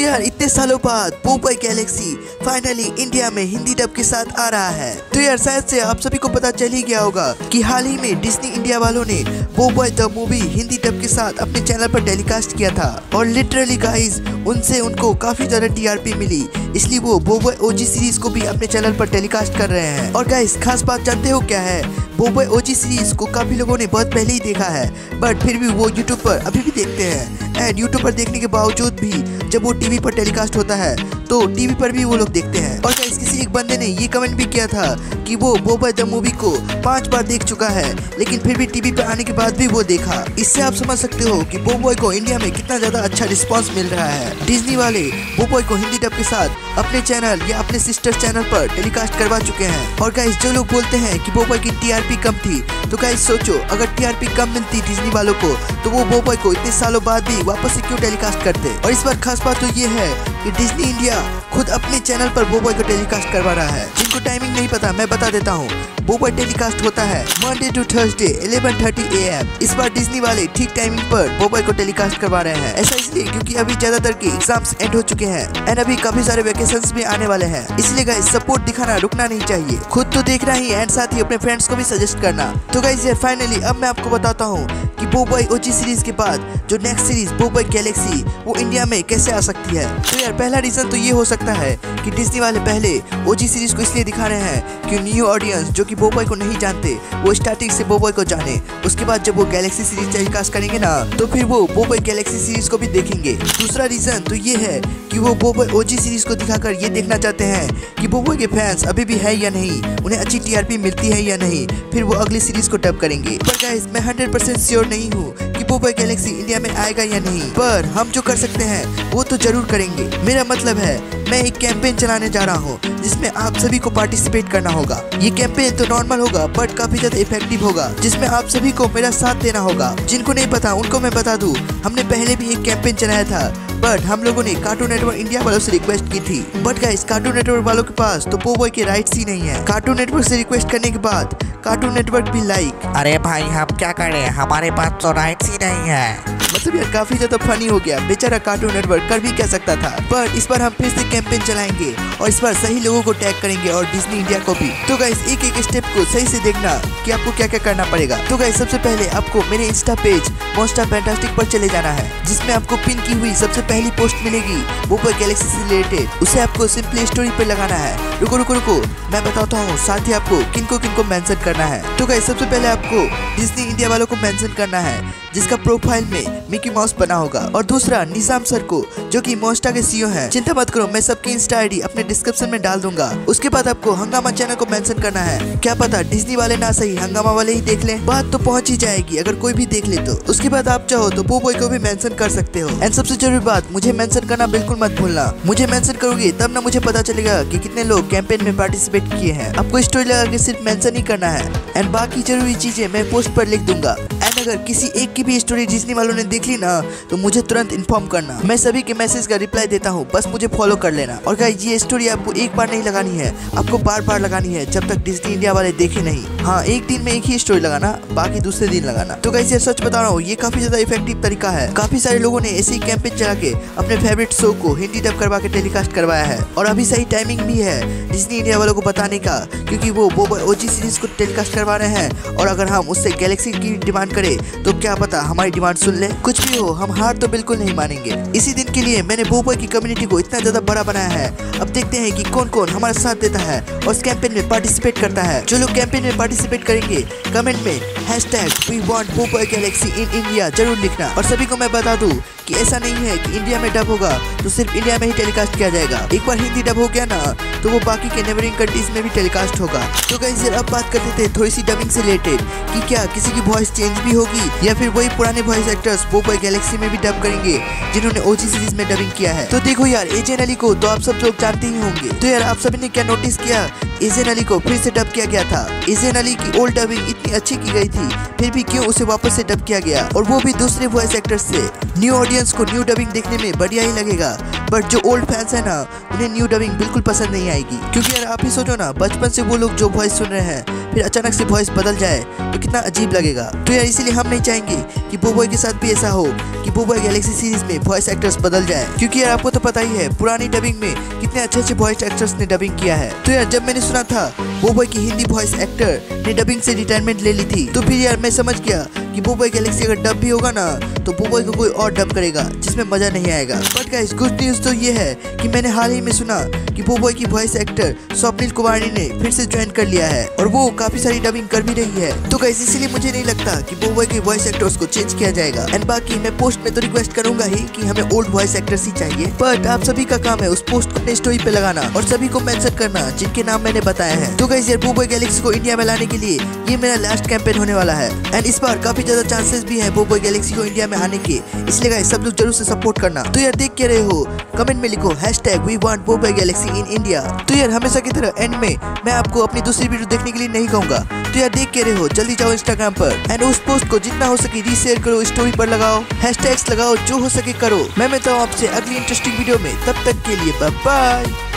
यार इतने सालों बाद पोपाई गैलेक्सी फाइनली इंडिया में हिंदी डब के साथ आ रहा है। तो यार शायद से आप सभी को पता चल ही गया होगा कि हाल ही में डिज्नी इंडिया वालों ने Popeye the movie Hindi dub के साथ अपने चैनल पर टेलीकास्ट किया था और लिटरली गाइस उनसे उनको काफी ज्यादा टीआरपी मिली, इसलिए वो पोपाई ओजी सीरीज को भी अपने चैनल पर टेलीकास्ट कर रहे हैं। और गाइस खास बात जानते हो क्या है, पोपाई ओजी सीरीज को काफी लोगों ने बहुत पहले ही देखा है, बट फिर भी वो यूट्यूब पर अभी भी देखते हैं। एंड यूट्यूब पर देखने के बावजूद भी जब वो टीवी पर टेलीकास्ट होता है तो टीवी पर भी वो लोग देखते हैं। और गाइस किसी एक बंदे ने ये कमेंट भी किया था कि वो पोपाई द मूवी को 5 बार देख चुका है, लेकिन फिर भी टीवी पर आने के बाद भी वो देखा। इससे आप समझ सकते हो कि पोपाई को इंडिया में कितना ज्यादा अच्छा रिस्पांस मिल रहा है। डिज्नी वाले पोपाई को हिंदी डब के साथ अपने चैनल या अपने सिस्टर चैनल पर टेलीकास्ट करवा चुके हैं। और गाइस जो लोग बोलते हैं कि पोपाई की टीआरपी कम थी, तो गाइस सोचो अगर टीआरपी कम मिलती डिज्नी वालों को तो वो पोपाई को इतने सालों बाद भी वापस से क्यों टेलीकास्ट करते। और इस बार खास बात तो ये है कि डिज्नी इंडिया खुद अपने चैनल पर पोपाई को टेलीकास्ट करवा रहा है। जिनको टाइमिंग नहीं पता मैं बता देता हूँ, पोपाई टेलीकास्ट होता है मंडे टू थर्सडे 11:30 AM। इस बार डिज्नी वाले ठीक टाइमिंग पर पोपाई को टेलीकास्ट करवा रहे हैं। ऐसा इसलिए क्योंकि अभी ज्यादातर के एग्जाम्स एंड हो चुके हैं एंड अभी काफी सारे वेकेशंस भी आने वाले हैं, इसलिए गाइस सपोर्ट दिखाना रुकना नहीं चाहिए। खुद तो देखना ही एंड साथ ही अपने फ्रेंड्स को भी सजेस्ट करना। तो गाइस यार फाइनली अब मैं आपको बताता हूँ कि पोपाई ओजी सीरीज के बाद जो नेक्स्ट सीरीज पोपाई गैलेक्सी वो इंडिया में कैसे आ सकती है। तो यार पहला रीजन तो ये हो सकता है कि डिज्नी वाले पहले ओजी सीरीज को इसलिए दिखा रहे हैं कि न्यू ऑडियंस जो कि पोपाई को नहीं जानते वो स्टार्टिंग से पोपाई को जाने। उसके बाद जब वो गैलेक्सी सीरीज टेलीकास्ट करेंगे ना तो फिर वो पोपाई गैलेक्सी सीरीज को भी देखेंगे। दूसरा रीजन तो ये है कि वो पोपाई ओजी सीरीज को दिखाकर ये देखना चाहते हैं कि पोपाई के फैंस अभी भी है या नहीं, उन्हें अच्छी टीआरपी मिलती है या नहीं, फिर वो अगली सीरीज को डब करेंगे। पर गाइस मैं 100% श्योर नहीं हूँ कि पोपाई गैलेक्सी इंडिया में आएगा या नहीं, पर हम जो कर सकते हैं वो तो जरूर करेंगे। मेरा मतलब है मैं एक कैंपेन चलाने जा रहा हूँ जिसमें आप सभी को पार्टिसिपेट करना होगा। ये कैंपेन तो नॉर्मल होगा बट काफी ज्यादा इफेक्टिव होगा, जिसमें आप सभी को मेरा साथ देना होगा। जिनको नहीं पता उनको मैं बता दूं, हमने पहले भी एक कैंपेन चलाया था बट हम लोगों ने कार्टून नेटवर्क इंडिया वालों से रिक्वेस्ट की थी, बट गाइस कार्टून नेटवर्क वालों के पास तो पोपाई के राइट्स ही नहीं है। कार्टून नेटवर्क से रिक्वेस्ट करने के बाद कार्टून नेटवर्क भी लाइक अरे भाई हम क्या करें, हमारे पास तो राइट्स ही नहीं है। मतलब यार काफी ज्यादा फनी हो गया, बेचारा कार्टून नेटवर्क कर भी क्या सकता था। पर इस बार हम फिर से कैंपेन चलाएंगे और इस बार सही लोगों को टैग करेंगे और डिज्नी इंडिया को भी। तो गाइस एक एक स्टेप को सही से देखना कि आपको क्या क्या करना पड़ेगा। तो गाइस सबसे पहले आपको मेरे इंस्टा पेज मोस्टा फैंटास्टिक पर चले जाना है, जिसमें आपको पिन की हुई सबसे पहली पोस्ट मिलेगी पोपाई गैलेक्सी से रिलेटेड। उसे आपको सिंपली स्टोरी पे लगाना है। रुको रुको रुको मैं बताता हूँ साथ ही आपको किनको मेंशन करना है। तो गाइस सबसे पहले आपको डिज्नी इंडिया वालों को मेंशन करना है जिसका प्रोफाइल में मिकी माउस बना होगा, और दूसरा निजाम सर को जो कि मोस्टा के सीईओ हैं। चिंता मत करो मैं सबकी इंस्टा आईडी अपने डिस्क्रिप्शन में डाल दूंगा। उसके बाद आपको हंगामा चैनल को मेंशन करना है। क्या पता डिज्नी वाले ना सही हंगामा वाले ही देख ले, बात तो पहुंच ही जाएगी अगर कोई भी देख ले तो। उसके बाद आप चाहो तो पोपाई को भी मेंशन कर सकते हो। एंड सबसे जरूरी बात, मुझे मेंशन करना बिल्कुल मत भूलना। मुझे मेंशन करोगे तब ना मुझे पता चलेगा कि कितने लोग कैंपेन में पार्टिसिपेट किए हैं। आपको स्टोरी लगा के सिर्फ मेंशन ही करना है एंड बाकी जरूरी चीजें मैं पोस्ट पर लिख दूंगा। एंड अगर किसी एक की भी स्टोरी डिज्नी वालों ने देख ली ना तो मुझे तुरंत इन्फॉर्म करना। मैं सभी के मैसेज का रिप्लाई देता हूँ, बस मुझे फॉलो कर लेना। और गाइस ये स्टोरी आपको एक बार नहीं लगानी है, आपको बार बार लगानी है जब तक डिज्नी इंडिया वाले देखे नहीं। हाँ एक दिन में एक ही स्टोरी लगाना, बाकी दूसरे दिन लगाना। तो गाइस ये सच बता रहा हूँ ये काफी ज्यादा इफेक्टिव तरीका है। काफी सारे लोगों ने ऐसे ही कैंपेन चला के अपने फेवरेट शो को हिंदी डब करवा के टेलीकास्ट करवाया है। और अभी सही टाइमिंग भी है डिज्नी इंडिया वालों को बताने का, क्योंकि वो पोपाई ओजी सीरीज को टेलीकास्ट करवा रहे हैं। और अगर हम उससे गैलेक्सी की डिमांड करें तो क्या पता हमारी डिमांड सुन ले। कुछ भी हो हम हार तो बिल्कुल नहीं मानेंगे। इसी दिन के लिए मैंने पोपाई की कम्युनिटी को इतना ज्यादा बड़ा बनाया है। अब देखते हैं कि कौन कौन हमारा साथ देता है और इस कैंपेन में पार्टिसिपेट करता है। जो लोग कैंपेन में पार्टिसिपेट करेंगे कमेंट में #We want Popeye galaxy in India जरूर लिखना। और सभी को मैं बता दूं कि ऐसा नहीं है कि इंडिया में डब होगा तो सिर्फ इंडिया में ही टेलीकास्ट किया जाएगा। एक बार हिंदी डब हो गया ना तो वो बाकी के नेबरिंग कंट्रीज में भी टेलीकास्ट होगा। तो गाइस अब बात करते थे थोड़ी सी डबिंग से रिलेटेड कि क्या किसी की वॉइस चेंज भी होगी या फिर वही पुराने वॉइस एक्टर्स पोपाई गैलेक्सी में भी डब करेंगे जिन्होंने ओजी सीरीज में डबिंग किया है। तो देखो यार एजेन अली को तो आप सब लोग जानते ही होंगे। तो यार आप सभी ने क्या नोटिस किया, एजेन अली को फिर से डब किया गया था। एजेन अली की ओल्ड डबिंग इतनी अच्छी की गई थी, फिर भी क्यों उसे वापस से डब किया गया, और वो भी दूसरे वॉइस एक्टर्स से। न्यू ऑडियंस को न्यू डबिंग देखने में बढ़िया ही लगेगा, बट जो ओल्ड फैंस है ना, उन्हें न्यू डबिंग बिल्कुल पसंद नहीं आएगी। क्योंकि यार आप ही सोचो ना, बचपन से वो लोग जो वॉइस सुन रहे हैं फिर अचानक से वॉइस बदल जाए तो कितना अजीब लगेगा। तो यार इसीलिए हम नहीं चाहेंगे कि बोबॉय के साथ भी ऐसा हो कि बोबॉय गैलेक्सी सीरीज में वॉइस एक्टर्स बदल जाए। क्योंकि यार आपको तो पता ही है पुरानी डबिंग में कितने अच्छे वॉइस एक्टर्स ने डबिंग किया है। तो यार जब मैंने सुना था बोबॉय की हिंदी वॉइस एक्टर ने डबिंग से रिटायरमेंट ले ली थी, तो फिर यार मैं समझ गया कि बोबॉय गैलेक्सी अगर डब भी होगा ना तो बोबॉय को कोई और डब करेगा जिसमें मजा नहीं आएगा। बट गाइस गुड न्यूज तो ये है कि मैंने हाल ही में सुना कि बोबॉय की वॉइस एक्टर स्वप्निल कुमारी ने फिर से ज्वाइन कर लिया है और वो काफी सारी डबिंग कर भी रही है। तो गाइस इसीलिए मुझे नहीं लगता कि बोबॉय के वॉइस एक्टर्स को चेंज किया जाएगा। एंड बाकी मैं पोस्ट में तो रिक्वेस्ट करूंगा ही कि हमें ओल्ड वॉइस एक्टर्स ही चाहिए, बट आप सभी का काम है उस पोस्ट को अपने स्टोरी पे लगाना और सभी को मेंशन करना जिनके नाम मैंने बताया है। तो गाइस यार बोबॉय गैलेक्सी को इंडिया में लाने के लिए ये मेरा लास्ट कैंपेन होने वाला है एंड इस बार काफी ज्यादा चांसेस भी है बोबॉय गैलेक्सी को इंडिया में आने के, इसलिए गाइस सब लोग जरूर से सपोर्ट करना। तो यार देख के रहे हो, कमेंट में लिखो #we want Popeye galaxy in India. तो यार हमेशा की तरह एंड में मैं आपको अपनी दूसरी वीडियो देखने के लिए नहीं कहूंगा। तो यार देख के रहे हो, जल्दी जाओ इंस्टाग्राम पर एंड उस पोस्ट को जितना हो सके रीशेयर करो, स्टोरी पर लगाओ, हैशटैग्स लगाओ, जो हो सके करो। मैं मिलता हूँ आपसे अगली इंटरेस्टिंग वीडियो में, तब तक के लिए बाय बाय।